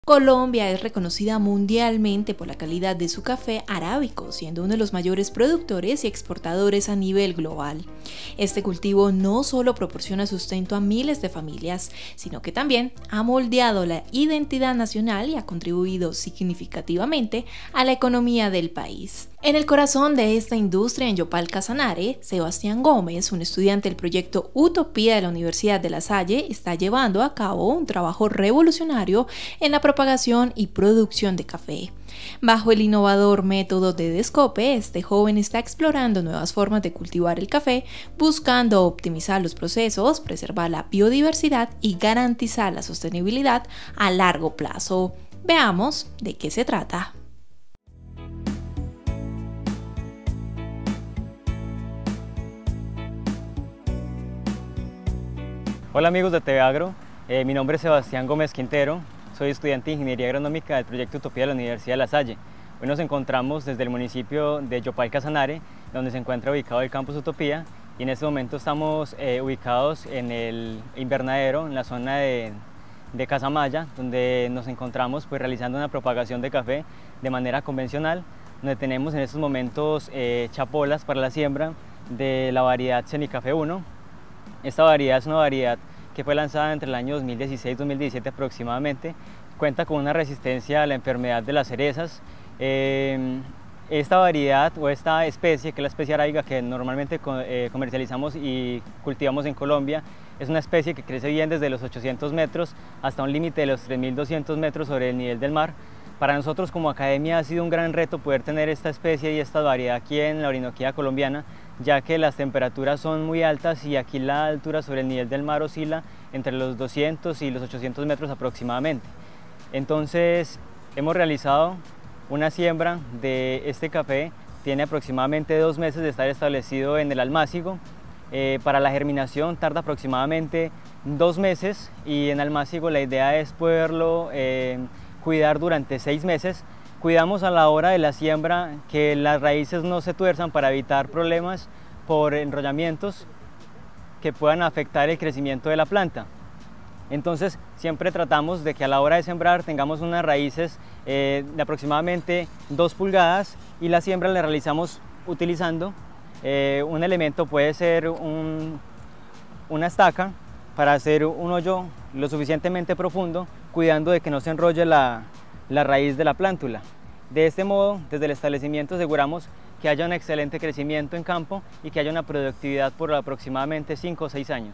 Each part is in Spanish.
Colombia es reconocida mundialmente por la calidad de su café arábico, siendo uno de los mayores productores y exportadores a nivel global. Este cultivo no solo proporciona sustento a miles de familias, sino que también ha moldeado la identidad nacional y ha contribuido significativamente a la economía del país. En el corazón de esta industria en Yopal Casanare, Sebastián Gómez, un estudiante del proyecto Utopía de la Universidad de La Salle, está llevando a cabo un trabajo revolucionario en la propagación y producción de café. Bajo el innovador método de descope, este joven está explorando nuevas formas de cultivar el café, buscando optimizar los procesos, preservar la biodiversidad y garantizar la sostenibilidad a largo plazo. Veamos de qué se trata. Hola amigos de TV Agro, mi nombre es Sebastián Gómez Quintero, soy estudiante de Ingeniería Agronómica del proyecto Utopía de la Universidad de La Salle. Hoy nos encontramos desde el municipio de Yopal Casanare, donde se encuentra ubicado el campus Utopía, y en este momento estamos ubicados en el invernadero, en la zona de Casamaya, donde nos encontramos realizando una propagación de café de manera convencional, donde tenemos en estos momentos chapolas para la siembra de la variedad Cenicafé 1. Esta variedad es una variedad que fue lanzada entre el año 2016 y 2017 aproximadamente. Cuenta con una resistencia a la enfermedad de las cerezas. Esta variedad o esta especie, que es la especie arábiga que normalmente comercializamos y cultivamos en Colombia, es una especie que crece bien desde los 800 metros hasta un límite de los 3.200 metros sobre el nivel del mar. Para nosotros como academia ha sido un gran reto poder tener esta especie y esta variedad aquí en la Orinoquía colombiana, ya que las temperaturas son muy altas y aquí la altura sobre el nivel del mar oscila entre los 200 y los 800 metros aproximadamente. Entonces hemos realizado una siembra de este café, tiene aproximadamente 2 meses de estar establecido en el almácigo. Para la germinación tarda aproximadamente 2 meses y en almácigo la idea es poderlo cuidar durante 6 meses. Cuidamos a la hora de la siembra que las raíces no se tuerzan para evitar problemas por enrollamientos que puedan afectar el crecimiento de la planta. Entonces siempre tratamos de que a la hora de sembrar tengamos unas raíces de aproximadamente 2 pulgadas y la siembra la realizamos utilizando un elemento, puede ser una estaca, para hacer un hoyo lo suficientemente profundo, cuidando de que no se enrolle la raíz de la plántula. De este modo, desde el establecimiento aseguramos que haya un excelente crecimiento en campo y que haya una productividad por aproximadamente 5 o 6 años.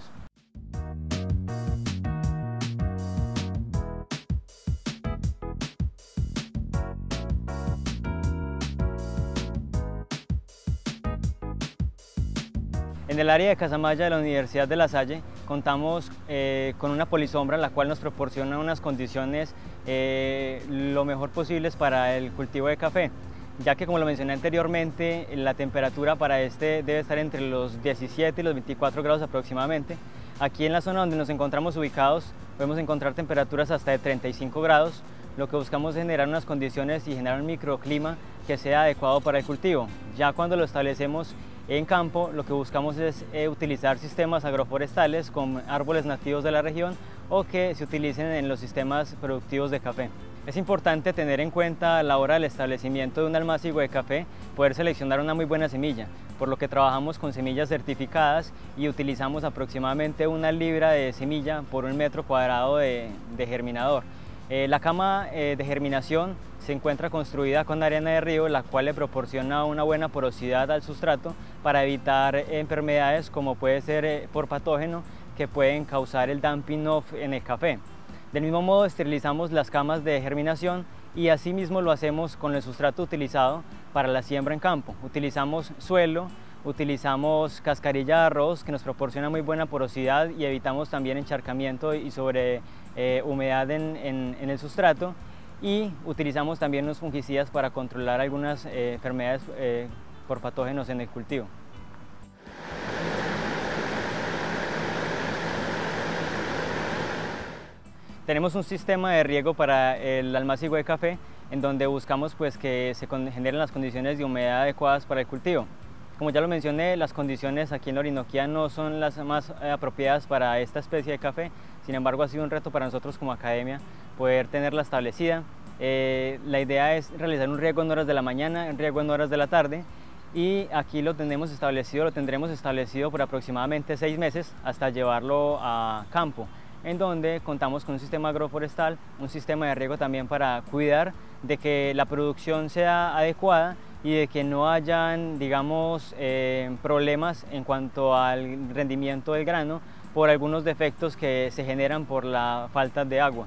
En el área de Casamaya de la Universidad de La Salle contamos con una polisombra, la cual nos proporciona unas condiciones lo mejor posibles para el cultivo de café, ya que, como lo mencioné anteriormente, la temperatura para este debe estar entre los 17 y los 24 grados aproximadamente. Aquí en la zona donde nos encontramos ubicados podemos encontrar temperaturas hasta de 35 grados. Lo que buscamos es generar unas condiciones y generar un microclima que sea adecuado para el cultivo. Ya cuando lo establecemos en campo, lo que buscamos es utilizar sistemas agroforestales con árboles nativos de la región o que se utilicen en los sistemas productivos de café. Es importante tener en cuenta a la hora del establecimiento de un almácigo de café poder seleccionar una muy buena semilla, por lo que trabajamos con semillas certificadas y utilizamos aproximadamente 1 libra de semilla por 1 metro cuadrado de germinador. La cama de germinación se encuentra construida con arena de río, la cual le proporciona una buena porosidad al sustrato para evitar enfermedades como puede ser por patógeno que pueden causar el damping off en el café. Del mismo modo esterilizamos las camas de germinación y asimismo lo hacemos con el sustrato utilizado para la siembra en campo. Utilizamos suelo, utilizamos cascarilla de arroz que nos proporciona muy buena porosidad y evitamos también encharcamiento y sobre humedad en el sustrato, y utilizamos también los fungicidas para controlar algunas enfermedades por patógenos en el cultivo. Tenemos un sistema de riego para el almácigo de café en donde buscamos que se generen las condiciones de humedad adecuadas para el cultivo. Como ya lo mencioné, las condiciones aquí en la Orinoquía no son las más apropiadas para esta especie de café. Sin embargo, ha sido un reto para nosotros como academia poder tenerla establecida. La idea es realizar un riego en horas de la mañana, un riego en horas de la tarde, y aquí lo tendremos establecido por aproximadamente 6 meses hasta llevarlo a campo, en donde contamos con un sistema agroforestal, un sistema de riego también para cuidar de que la producción sea adecuada y de que no hayan, digamos, problemas en cuanto al rendimiento del grano por algunos defectos que se generan por la falta de agua.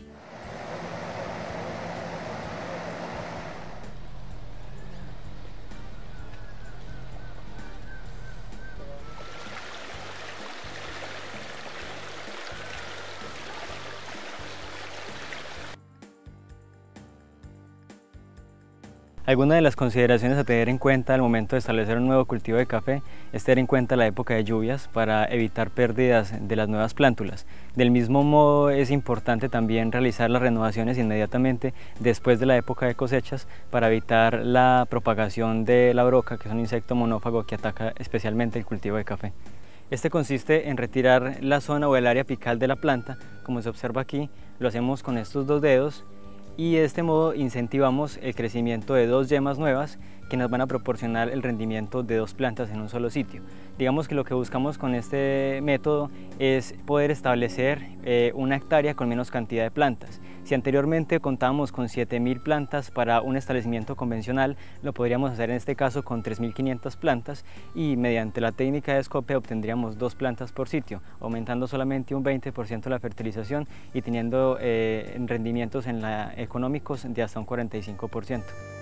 Algunas de las consideraciones a tener en cuenta al momento de establecer un nuevo cultivo de café es tener en cuenta la época de lluvias para evitar pérdidas de las nuevas plántulas. Del mismo modo es importante también realizar las renovaciones inmediatamente después de la época de cosechas para evitar la propagación de la broca, que es un insecto monófago que ataca especialmente el cultivo de café. Este consiste en retirar la zona o el área apical de la planta, como se observa aquí. Lo hacemos con estos 2 dedos y de este modo incentivamos el crecimiento de 2 yemas nuevas que nos van a proporcionar el rendimiento de 2 plantas en un solo sitio. Digamos que lo que buscamos con este método es poder establecer una hectárea con menos cantidad de plantas. Si anteriormente contábamos con 7.000 plantas para un establecimiento convencional, lo podríamos hacer en este caso con 3.500 plantas y mediante la técnica de escope obtendríamos 2 plantas por sitio, aumentando solamente un 20% la fertilización y teniendo rendimientos económicos de hasta un 45%.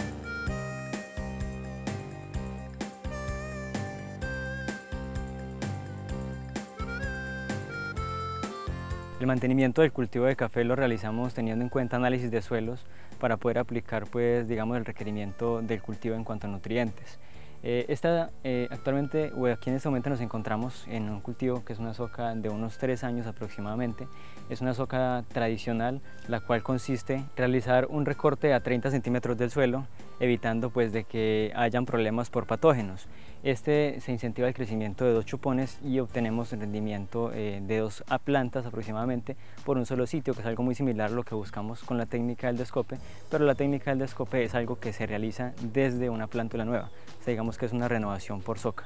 El mantenimiento del cultivo de café lo realizamos teniendo en cuenta análisis de suelos para poder aplicar, pues, digamos, el requerimiento del cultivo en cuanto a nutrientes. Actualmente, aquí en este momento nos encontramos en un cultivo que es una soca de unos 3 años aproximadamente. Es una soca tradicional, la cual consiste en realizar un recorte a 30 centímetros del suelo, evitando pues de que hayan problemas por patógenos. Se incentiva el crecimiento de 2 chupones y obtenemos el rendimiento de 2 plantas aproximadamente por un solo sitio, que es algo muy similar a lo que buscamos con la técnica del descope, pero la técnica del descope es algo que se realiza desde una plántula nueva. O sea, digamos que es una renovación por soca.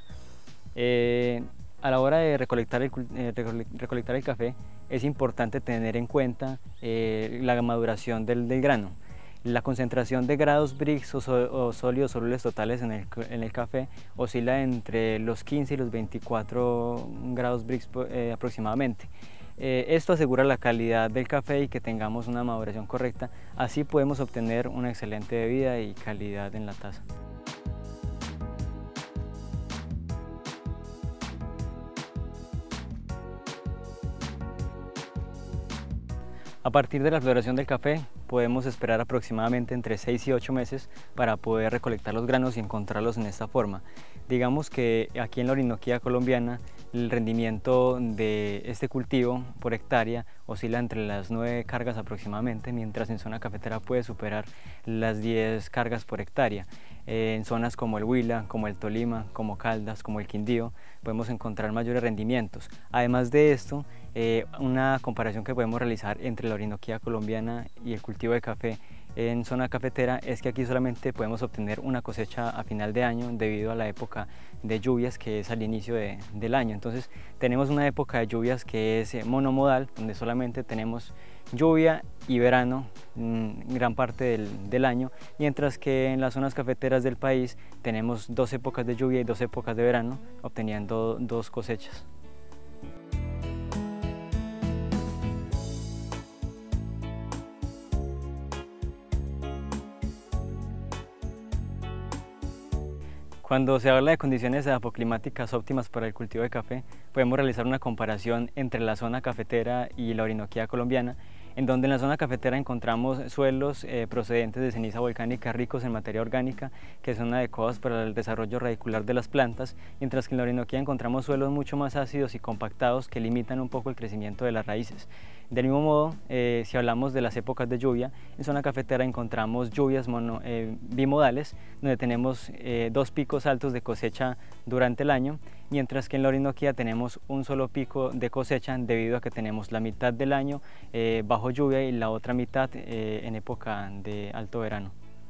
A la hora de recolectar el café es importante tener en cuenta la maduración del grano. La concentración de grados Brix o sólidos solubles totales en el café oscila entre los 15 y los 24 grados Brix aproximadamente. Esto asegura la calidad del café y que tengamos una maduración correcta, así podemos obtener una excelente bebida y calidad en la taza. A partir de la floración del café podemos esperar aproximadamente entre 6 y 8 meses para poder recolectar los granos y encontrarlos en esta forma. Digamos que aquí en la Orinoquía colombiana el rendimiento de este cultivo por hectárea oscila entre las 9 cargas aproximadamente, mientras en zona cafetera puede superar las 10 cargas por hectárea. En zonas como el Huila, como el Tolima, como Caldas, como el Quindío, podemos encontrar mayores rendimientos. Además de esto, una comparación que podemos realizar entre la Orinoquía colombiana y el cultivo de café en zona cafetera es que aquí solamente podemos obtener una cosecha a final de año debido a la época de lluvias que es al inicio del año. Entonces tenemos una época de lluvias que es monomodal, donde solamente tenemos lluvia y verano gran parte del año, mientras que en las zonas cafeteras del país tenemos 2 épocas de lluvia y 2 épocas de verano, obteniendo 2 cosechas. Cuando se habla de condiciones apoclimáticas óptimas para el cultivo de café, podemos realizar una comparación entre la zona cafetera y la Orinoquía colombiana, en donde en la zona cafetera encontramos suelos procedentes de ceniza volcánica ricos en materia orgánica, que son adecuados para el desarrollo radicular de las plantas, mientras que en la Orinoquía encontramos suelos mucho más ácidos y compactados que limitan un poco el crecimiento de las raíces. Del mismo modo, si hablamos de las épocas de lluvia, en zona cafetera encontramos lluvias bimodales, donde tenemos 2 picos altos de cosecha durante el año, mientras que en la Orinoquía tenemos un solo pico de cosecha debido a que tenemos la mitad del año bajo lluvia y la otra mitad en época de alto verano.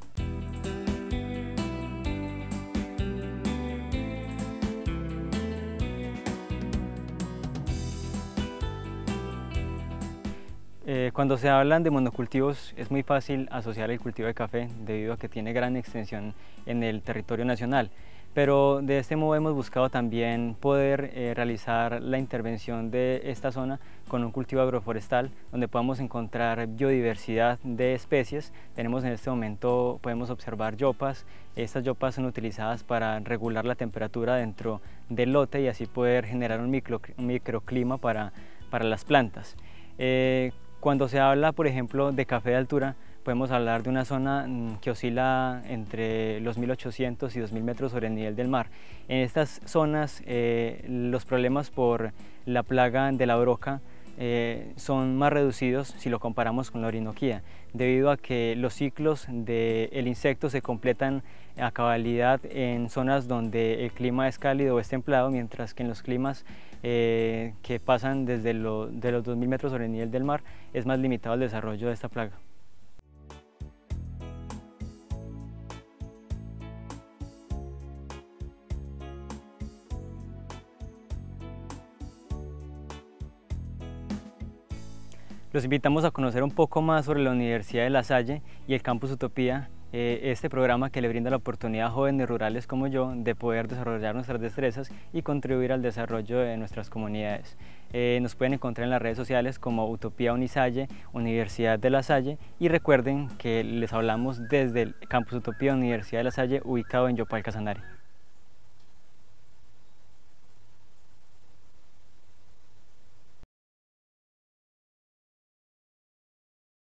Cuando se hablan de monocultivos es muy fácil asociar el cultivo de café debido a que tiene gran extensión en el territorio nacional, pero de este modo hemos buscado también poder realizar la intervención de esta zona con un cultivo agroforestal donde podamos encontrar biodiversidad de especies. Tenemos en este momento, podemos observar yopas. Estas yopas son utilizadas para regular la temperatura dentro del lote y así poder generar un microclima para las plantas. Cuando se habla, por ejemplo, de café de altura, podemos hablar de una zona que oscila entre los 1800 y 2000 metros sobre el nivel del mar. En estas zonas los problemas por la plaga de la broca son más reducidos si lo comparamos con la Orinoquía, debido a que los ciclos del insecto se completan a cabalidad en zonas donde el clima es cálido o es templado, mientras que en los climas que pasan desde de los 2000 metros sobre el nivel del mar es más limitado el desarrollo de esta plaga. Los invitamos a conocer un poco más sobre la Universidad de La Salle y el Campus Utopía, este programa que le brinda la oportunidad a jóvenes rurales como yo de poder desarrollar nuestras destrezas y contribuir al desarrollo de nuestras comunidades. Nos pueden encontrar en las redes sociales como Utopía Unisalle, Universidad de La Salle, y recuerden que les hablamos desde el Campus Utopía Universidad de La Salle ubicado en Yopal, Casanare.